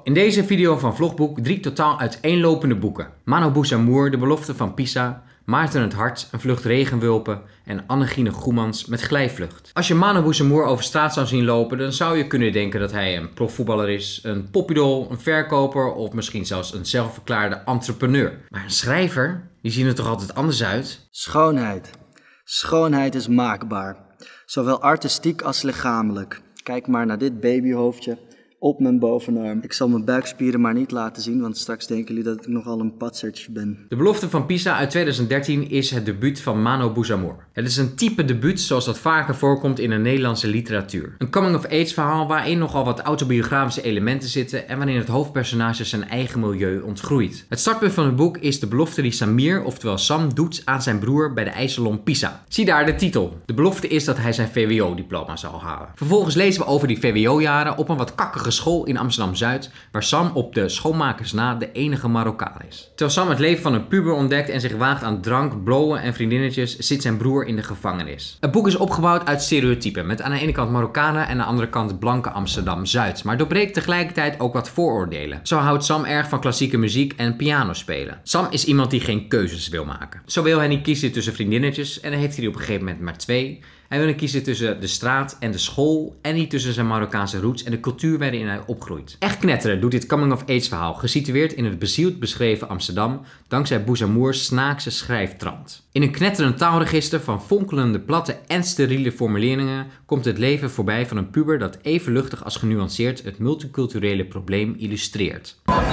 in deze video van Vlogboek 3 totaal uiteenlopende boeken. Mano Boesamour, De belofte van Pisa, Maarten het Hart, Een vlucht regenwulpen en Annegien Goemans met Glijvlucht. Als je Mano Boesamour over straat zou zien lopen, dan zou je kunnen denken dat hij een profvoetballer is, een popidool, een verkoper of misschien zelfs een zelfverklaarde entrepreneur. Maar een schrijver, die zien er toch altijd anders uit? Schoonheid. Schoonheid is maakbaar. Zowel artistiek als lichamelijk. Kijk maar naar dit babyhoofdje op mijn bovenarm. Ik zal mijn buikspieren maar niet laten zien, want straks denken jullie dat ik nogal een patsertje ben. De belofte van Pisa uit 2013 is het debuut van Mano Boesamour. Het is een type debuut zoals dat vaker voorkomt in de Nederlandse literatuur. Een coming-of-age verhaal waarin nogal wat autobiografische elementen zitten en waarin het hoofdpersonage zijn eigen milieu ontgroeit. Het startpunt van het boek is de belofte die Samir, oftewel Sam, doet aan zijn broer bij de ijssalon Pisa. Zie daar de titel. De belofte is dat hij zijn VWO-diploma zal halen. Vervolgens lezen we over die VWO-jaren op een wat kakkige school in Amsterdam-Zuid, waar Sam op de schoonmakers na de enige Marokkaan is. Terwijl Sam het leven van een puber ontdekt en zich waagt aan drank, blowen en vriendinnetjes, zit zijn broer in de gevangenis. Het boek is opgebouwd uit stereotypen, met aan de ene kant Marokkanen en aan de andere kant blanke Amsterdam-Zuid, maar doorbreekt tegelijkertijd ook wat vooroordelen. Zo houdt Sam erg van klassieke muziek en piano spelen. Sam is iemand die geen keuzes wil maken. Zo wil hij niet kiezen tussen vriendinnetjes en dan heeft hij er op een gegeven moment maar 2. Hij wil niet kiezen tussen de straat en de school en niet tussen zijn Marokkaanse roots en de cultuur waarin hij opgroeit. Echt knetteren doet dit coming-of-age verhaal, gesitueerd in het bezield beschreven Amsterdam, dankzij Boesamours snaakse schrijftrand. In een knetterend taalregister van fonkelende, platte en steriele formuleringen komt het leven voorbij van een puber dat even luchtig als genuanceerd het multiculturele probleem illustreert.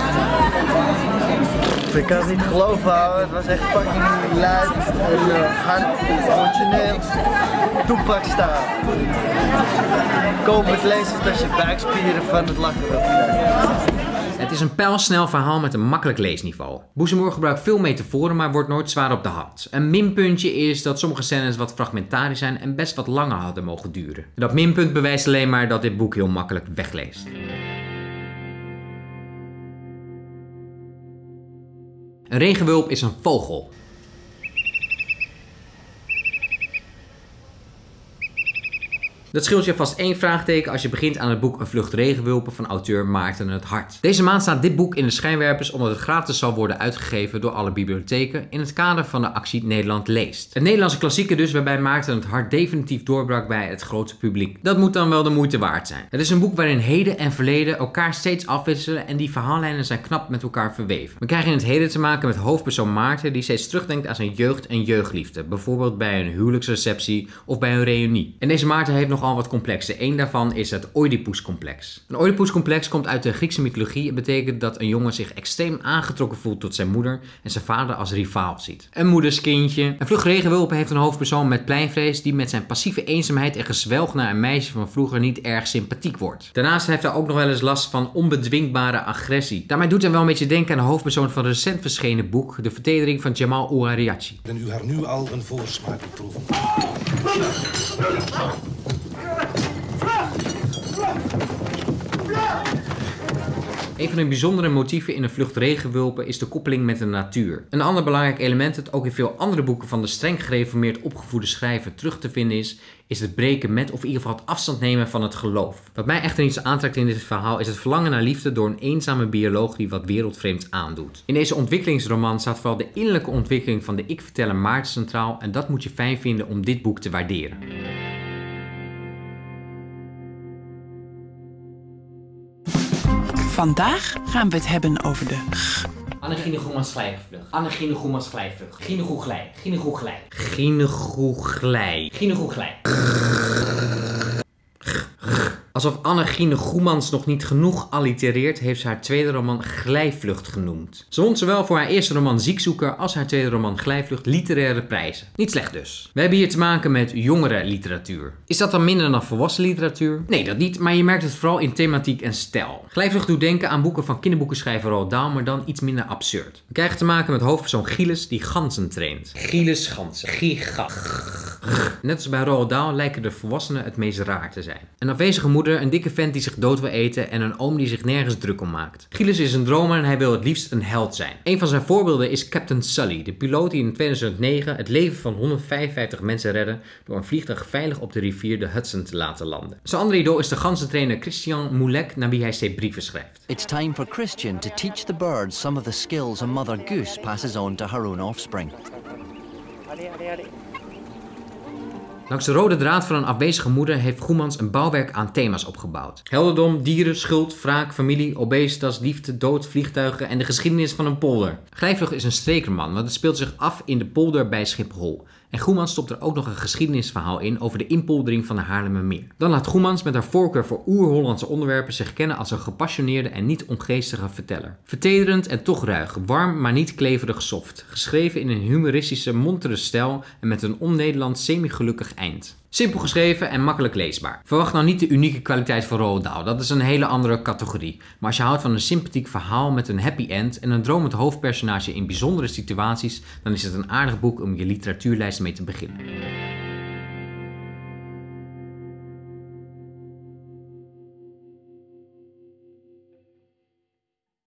Ik kan het niet geloven, houden. Het was echt fucking luid en hard, emotioneel. Toepak staan. Koop het lezen als je buikspieren van het lachen wilt krijgen. Het is een pijlsnel verhaal met een makkelijk leesniveau. Boesamour gebruikt veel metaforen, maar wordt nooit zwaar op de hand. Een minpuntje is dat sommige scènes wat fragmentarisch zijn en best wat langer hadden mogen duren. Dat minpunt bewijst alleen maar dat dit boek heel makkelijk wegleest. Een regenwulp is een vogel. Dat scheelt je vast 1 vraagteken als je begint aan het boek Een vlucht regenwulpen van auteur Maarten het Hart. Deze maand staat dit boek in de schijnwerpers omdat het gratis zal worden uitgegeven door alle bibliotheken in het kader van de actie Nederland leest. Een Nederlandse klassieker dus waarbij Maarten het Hart definitief doorbrak bij het grote publiek. Dat moet dan wel de moeite waard zijn. Het is een boek waarin heden en verleden elkaar steeds afwisselen en die verhaallijnen zijn knap met elkaar verweven. We krijgen in het heden te maken met hoofdpersoon Maarten die steeds terugdenkt aan zijn jeugd en jeugdliefde. Bijvoorbeeld bij een huwelijksreceptie of bij een reunie. En deze Maarten heeft nog al wat complexen. Eén daarvan is het Oedipuscomplex. Een Oedipuscomplex komt uit de Griekse mythologie en betekent dat een jongen zich extreem aangetrokken voelt tot zijn moeder en zijn vader als rivaal ziet. Een moederskindje. Een vlucht regenwulpen heeft een hoofdpersoon met pleinvrees die met zijn passieve eenzaamheid en gezwelg naar een meisje van vroeger niet erg sympathiek wordt. Daarnaast heeft hij ook nog wel eens last van onbedwingbare agressie. Daarmee doet hij wel een beetje denken aan de hoofdpersoon van een recent verschenen boek, De Vertedering van Jamal Ouariachi. En u haar nu al een voorsmaak proeven. Een van de bijzondere motieven in Een vlucht regenwulpen is de koppeling met de natuur. Een ander belangrijk element dat ook in veel andere boeken van de streng gereformeerd opgevoede schrijver terug te vinden is het breken met of in ieder geval het afstand nemen van het geloof. Wat mij echter niet zo aantrekt in dit verhaal is het verlangen naar liefde door een eenzame bioloog die wat wereldvreemd aandoet. In deze ontwikkelingsroman staat vooral de innerlijke ontwikkeling van de ik-verteller Maarten centraal en dat moet je fijn vinden om dit boek te waarderen. Vandaag gaan we het hebben over de Annegien Goemans Glijvlucht. Annegien Goemans Glijvlucht. Ginegoeglij. Ginegoeglij. Ginegoeglij. Ginegoeglij. Alsof Annegien Goemans nog niet genoeg allitereert, heeft ze haar tweede roman Glijvlucht genoemd. Ze won zowel voor haar eerste roman Ziekzoeker als haar tweede roman Glijvlucht literaire prijzen. Niet slecht dus. We hebben hier te maken met jongere literatuur. Is dat dan minder dan volwassen literatuur? Nee, dat niet, maar je merkt het vooral in thematiek en stijl. Glijvlucht doet denken aan boeken van kinderboekenschrijver Roald Dahl, maar dan iets minder absurd. We krijgen te maken met hoofdpersoon Gilles die ganzen traint. Gilles ganzen. Net als bij Roald Dahl lijken de volwassenen het meest raar te zijn. Een afwezige moeder, een dikke vent die zich dood wil eten en een oom die zich nergens druk om maakt. Gilles is een dromer en hij wil het liefst een held zijn. Een van zijn voorbeelden is Captain Sully, de piloot die in 2009 het leven van 155 mensen redde door een vliegtuig veilig op de rivier de Hudson te laten landen. Zijn andere idool is de ganzentrainer Christian Moulec, naar wie hij steeds brieven schrijft. It's time for Christian to teach the birds some of the skills a mother goose passes on to her own offspring. Langs de rode draad van een afwezige moeder heeft Goemans een bouwwerk aan thema's opgebouwd. Helderdom, dieren, schuld, wraak, familie, obesitas, liefde, dood, vliegtuigen en de geschiedenis van een polder. Grijpslucht is een strekerman, want het speelt zich af in de polder bij Schiphol. En Goemans stopt er ook nog een geschiedenisverhaal in over de inpoldering van de Haarlemmermeer. Dan laat Goemans met haar voorkeur voor oer-Hollandse onderwerpen zich kennen als een gepassioneerde en niet ongeestige verteller. Vertederend en toch ruig, warm maar niet kleverig soft. Geschreven in een humoristische, montere stijl en met een on-Nederlands semi-gelukkig eind. Simpel geschreven en makkelijk leesbaar. Verwacht nou niet de unieke kwaliteit van Roald Dahl, dat is een hele andere categorie. Maar als je houdt van een sympathiek verhaal met een happy end en een dromend hoofdpersonage in bijzondere situaties, dan is het een aardig boek om je literatuurlijst mee te beginnen.